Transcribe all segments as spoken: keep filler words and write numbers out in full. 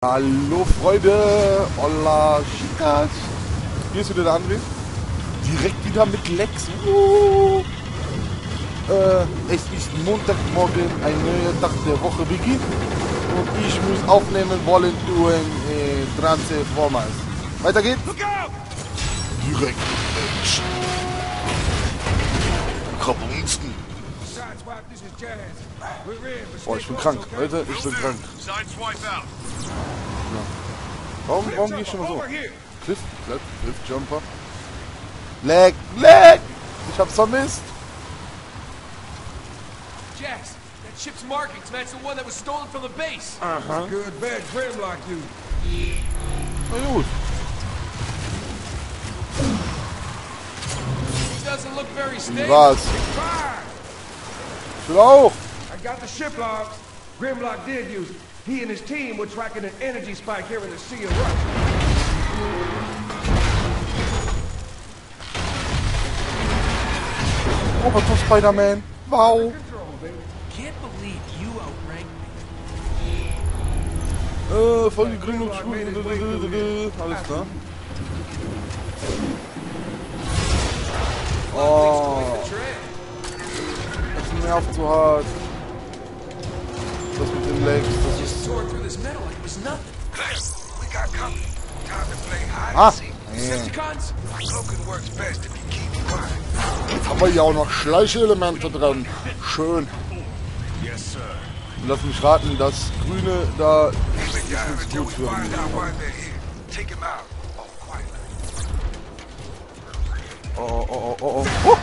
Hallo Freunde, hola chicas. Hier ist wieder der André. Direkt wieder mit Lex. Uh. Äh, es ist Montagmorgen, ein neuer Tag der Woche beginnt. Und ich muss aufnehmen wollen tun äh, Transformers. Weiter geht's. Direkt mit Lex. Krabunzen. Oh, ich bin krank. Leute, ich bin krank. Ja. Warum, warum gehe ich schon mal so? Cliff, Cliff, Cliff, Jumper. Leg, leg! Ich hab's vermisst. Jax, that ship's markings match the one that was stolen from the base. Aha. Good bad Grimlock you. Na gut. Doesn't look very Wie stable. war's? Fire! Ich will auch. I got the ship logs. Grimlock did use it. He and his team were tracking an energy spike here in the Sea of Rust. Roboter Spider-Man. Wow. Can't believe you outranked me. Äh, voll die grüne Schuhe. Alles klar. Oh. Das nervt so hart. Das mit den Legs, das ist... Just tore through this metal like it was nothing. We got company. Time to play hide Ah. and seek. Ja. Decepticons? Cloaking works best if you keep quiet. Jetzt haben wir hier auch noch Schleichelemente dran. Schön. Yes, sir. Lass mich raten, das Grüne da Keep it down ist until gut we für find out why mich. they're here. Take him out. Oh, quietly. Oh, oh, oh, oh, oh.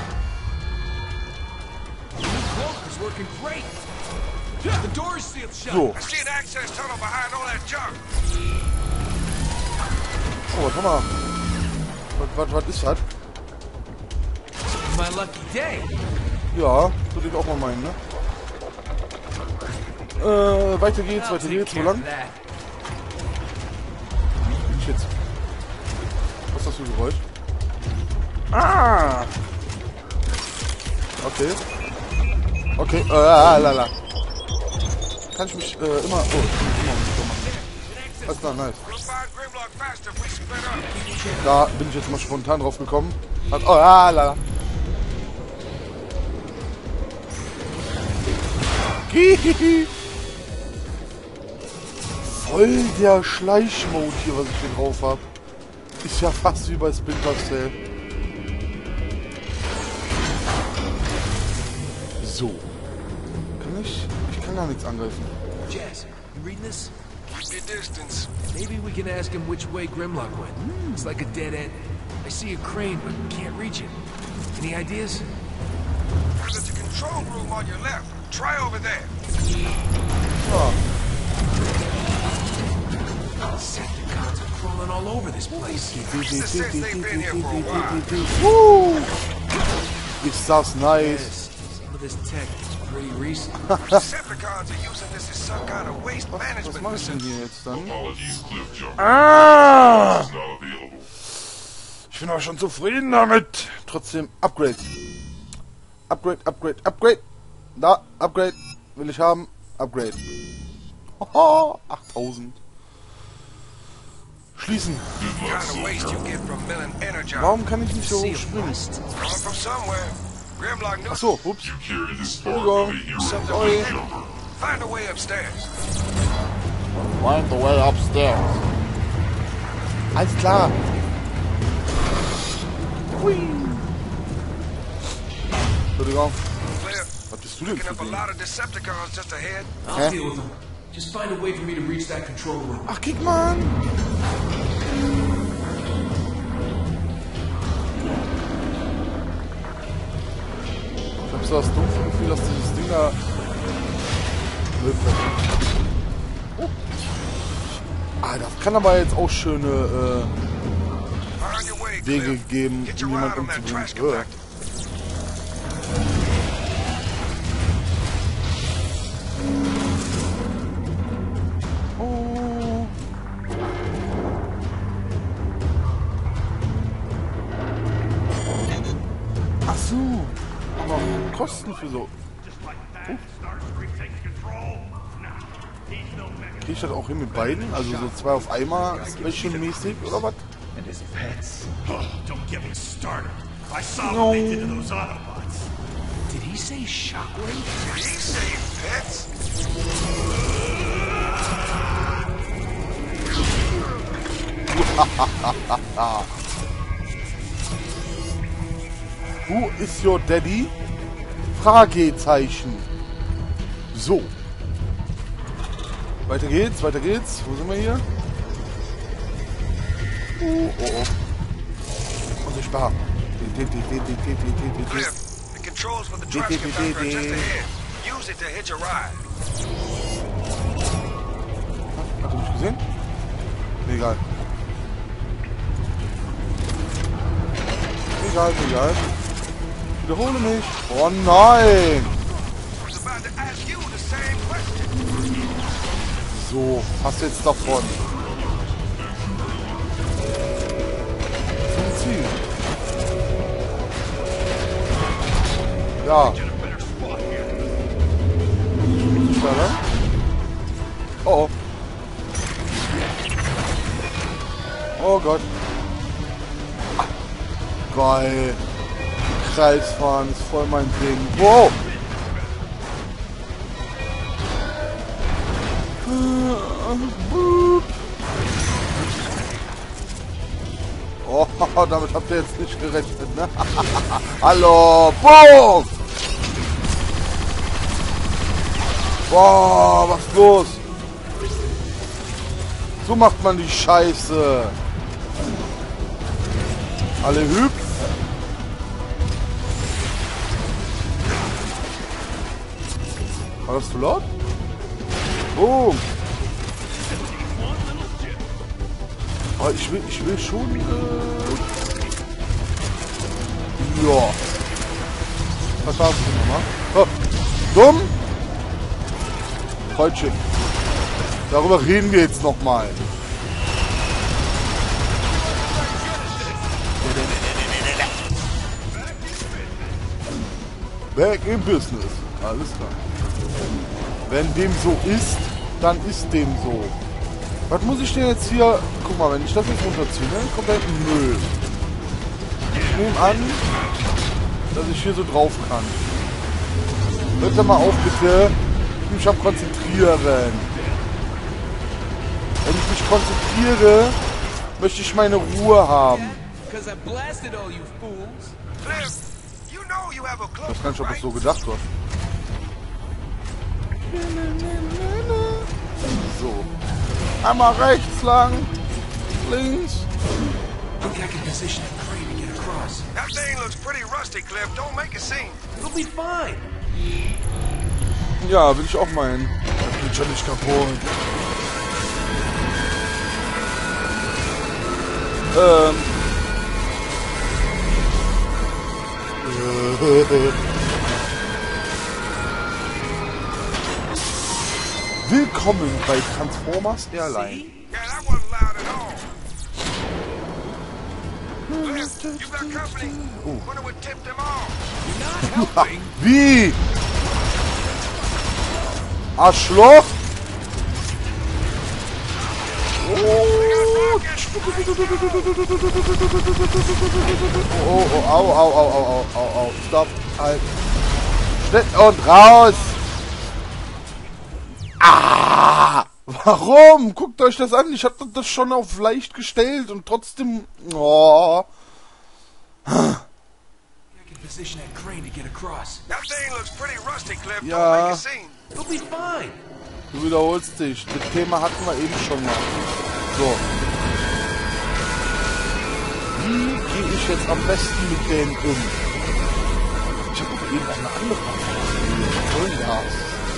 The cloak is working great. The door's sealed shut. So. I see an access tunnel behind all that junk. Oh, warte mal. Was, was, was ist das? My lucky day. Ja, würde ich auch mal meinen, ne? Äh, weiter geht's, I'll weiter take geht's. Wo care of lang? that. Shit. Was ist das für ein Geräusch? Ah! Okay. Okay, äh, lala. Kann ich mich, äh, immer... Oh, immer Alles klar, nice. We'll find Grimlock faster if we split up. Da bin ich jetzt mal spontan drauf gekommen. Hat, oh, ah, lala. Hihihi. Voll der Schleichmode hier, was ich hier drauf habe. Ist ja fast wie bei Splinter Cell. So. Kann ich? Ich kann gar nichts angreifen. Jazz, you reading this? Keep your distance. Maybe we can ask him which way Grimlock went. It's like a dead end. I see a crane, but can't reach it. Any ideas? There's a control room on your left. Try over there. Ja. Decepticons are crawling all over this place. Woo. Ist das nice. Yes, some of this tech is pretty recent. Decepticons are using this as some kind of waste Was management mache ich denn facility. hier jetzt dann? Apologies, Cliff Jumper. Ah! Is not available. Ich bin aber schon zufrieden damit. Trotzdem, Upgrade. Upgrade, Upgrade, Upgrade. Da, Upgrade. Will ich haben. Upgrade. Hoho, achttausend. Schließen. Kind of waste you get from milling energy. Warum kann ich nicht so hoch Sea of springen? Rust. Coming from somewhere. Grimlock knew. Achso, ups. You carry this far Entschuldigung. from a hero, Sorry. Cliff Jumper. Find a way upstairs. Find the way upstairs. Alles klar. Hui. Entschuldigung. Clear. Was bist du denn Picking für up a Ding? lot of Decepticons just ahead. I'll Hä? deal with them. Just find a way for me to reach that control room. Ach, kick mal an. Ich hab so das dumpfe Gefühl, dass dieses Ding da... Oh. Ah, das kann aber jetzt auch schöne äh, Find your way, Wege Cliff. geben, Get um your ride jemanden on that umzubringen. trash Äh. compactor. Oh. Ach so. Aber Kosten für so. Krieg ich das auch hin mit beiden? Also so zwei auf einmal special-mäßig oder was? And his pets. Oh, don't get me started. I saw No. what they did to those Autobots. Did he say shockwave? Did he say pets? Who is your daddy? Fragezeichen. So. Weiter geht's, weiter geht's. Wo sind wir hier? Oh, oh, oh. Unsichtbar. Cliff, the controls for the trucks converter are just ahead. Use it to hitch a ride. Hat er mich gesehen? Nee, egal. Egal, egal. Wiederhole mich. Oh nein! I was about to ask you the same question. So, hast jetzt davon. Zum Ziel. Ja. Da lang? Oh oh. Oh Gott. Ah, geil. Kreisfahren ist voll mein Ding. Wow. Oh, damit habt ihr jetzt nicht gerechnet, ne? Hallo, boom! Boah, was ist los? So macht man die Scheiße. Alle hübsch. War das zu laut? Boom! Aber ich will, ich will schon. Äh ja. Was war's denn nochmal? Oh. Dumm? Freundchen. Darüber reden wir jetzt nochmal. Back in business. Alles klar. Wenn dem so ist, dann ist dem so. Was muss ich denn jetzt hier... Guck mal, wenn ich das jetzt runterziehe, ne, kommt da hinten Müll. Ich nehme an, dass ich hier so drauf kann. Hört doch mal auf, bitte. Ich muss mich am Konzentrieren. Wenn ich mich konzentriere, möchte ich meine Ruhe haben. Because I blasted all you fools. Cliff, you know you have a Ich close weiß gar nicht, ob right? das so gedacht war. So. Einmal rechts lang. Links. I think I can position a crane to get across. That thing looks pretty rusty, Cliff. Don't make a scene. It'll be fine. Ja, will ich auch meinen. Das geht schon nicht kaputt. Ähm. Willkommen bei Transformers Airline. See? Yeah, that wasn't loud at all. Cliff, you got company. Wonder what tipped them off. You're not helping. Wie? Arschloch? Oh, oh, oh, au, au, au, au, au, au, au, stopp, halt. Schnell und raus. Ah! Warum? Guckt euch das an. Ich hab das schon auf leicht gestellt und trotzdem... Oh. I can position that crane to get across. That thing looks pretty rusty, Cliff. Ja. Don't make a scene. It'll be fine. Du wiederholst dich. Das Thema hatten wir eben schon mal. So. Wie gehe ich jetzt am besten mit denen um? Ich habe doch eben eine andere Antwort. Was soll denn das?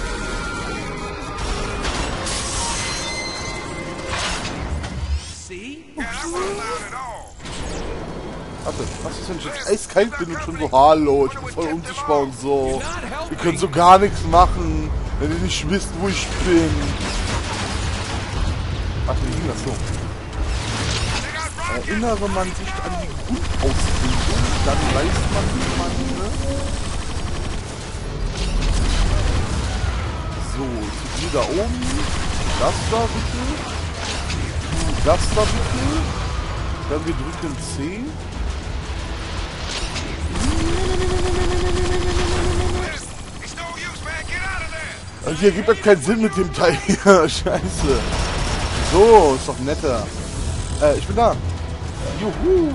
See? Yeah, that wasn't loud at all. Warte, was ist, wenn ich jetzt eiskalt bin und schon so, hallo, ich bin voll unsichtbar und so. Wir können so gar nichts machen, wenn ihr nicht wisst, wo ich bin. Warte, wie ging das so? Erinnere man sich an die Grundausbildung, dann weiß man, wie man, ne? So, zu die da oben. das da bitte. Du das da bitte. Dann wir drücken C. Also hier gibt das keinen Sinn mit dem Teil hier. Scheiße. So, ist doch netter. Äh, ich bin da. Juhu.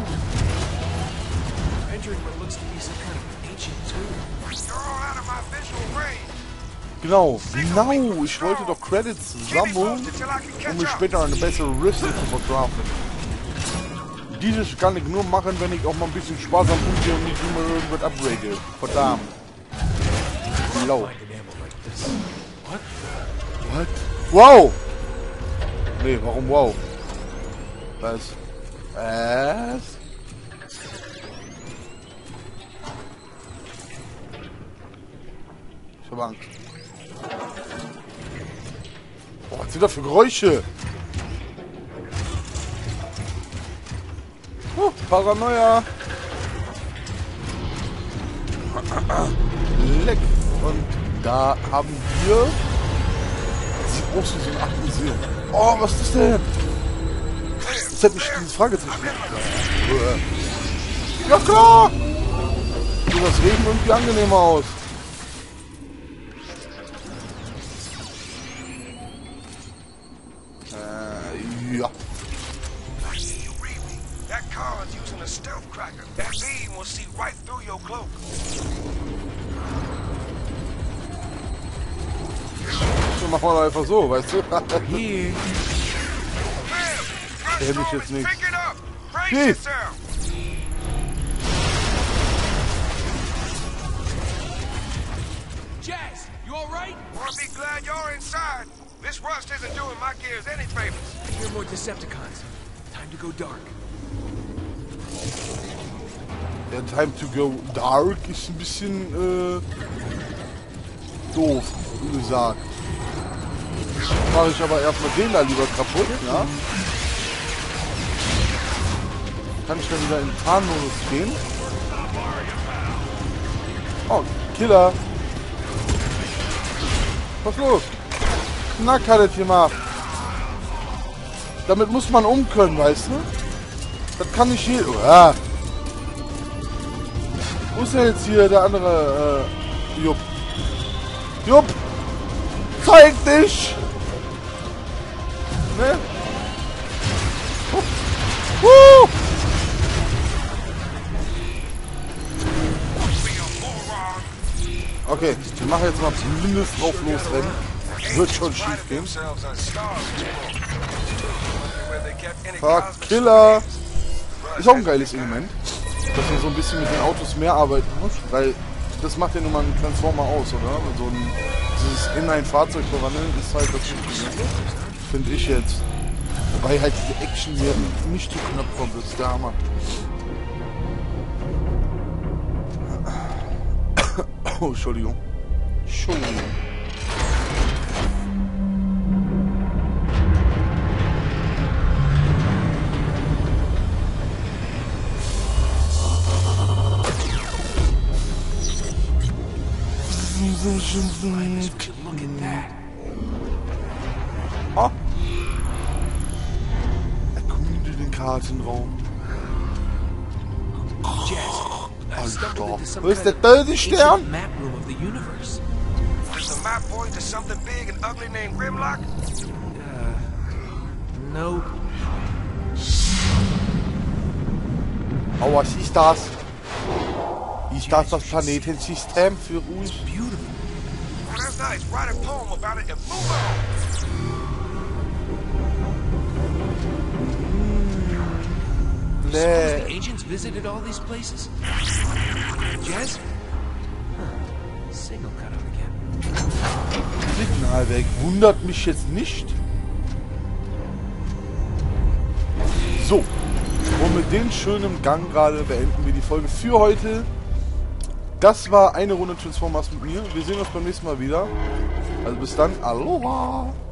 Genau, genau. Ich wollte doch Credits sammeln, um mir später eine bessere Rüstung zu verkaufen. Dieses kann ich nur machen, wenn ich auch mal ein bisschen sparsam umgehe und nicht immer irgendwas upgrade. Verdammt. Low. What? Wow! Nee, warum wow? Was? Was? Ich hab Angst. Boah, was sind das für Geräusche? Oh, Paranoia. Leck. Und da haben wir... Sieht aus wie so ein Art-Museum. Oh, was ist das denn? Das hat mich dieses Fragezeichen. Ja klar! Sieht das Regen irgendwie angenehmer aus. Äh, ja. That card's using a stealth cracker. That beam will see right through your cloak. So, machen wir einfach so, weißt du? Hier. Hätte ich jetzt nicht. Hey. Jazz, you all right? I'll be glad you're inside. This rust isn't doing my gears any favors. I hear more Decepticons. Time to go dark. Der Time to go dark ist ein bisschen äh, doof, wie gesagt. Mache ich aber erstmal den da lieber kaputt, ja? Kann ich dann wieder in Tarnmodus gehen? Oh, Killer! Was ist los? Knack hat es gemacht. Damit muss man um können, weißt du? Das kann nicht hier... Ah. Wo ist denn jetzt hier der andere, äh, Jupp? Jupp! Zeig dich! Ne? Uh. Uh. Okay, ich mache jetzt mal zumindest drauf losrennen. Wird schon schief gehen. Fuck, Killer! Ist auch ein geiles Element, dass man so ein bisschen mit den Autos mehr arbeiten muss, weil das macht ja nun mal einen Transformer aus, oder? So ein, dieses in ein Fahrzeug verwandeln ist halt das Wichtige, finde ich jetzt. Wobei halt die Action hier nicht zu knapp kommt, das ist der Hammer. Oh, Entschuldigung. Entschuldigung. Look at that. Ah. Erkunde den Kartenraum. Jazz, I stumbled into some Wo ist der kind of Todesstern? ancient map room of the universe. Does the map point to something big and ugly named Grimlock? No. Oh, was ist das? Ist das das Planetensystem für uns? Beautiful. Oh, that's nice. Write a poem about it and move on. Suppose Nee. the agents visited all these places. Jazz? Huh. Signal cut out again. Signal weg. Wundert mich jetzt nicht. So. Und mit dem schönen Gang gerade beenden wir die Folge für heute. Das war eine Runde Transformers mit mir. Wir sehen uns beim nächsten Mal wieder. Also bis dann. Aloha.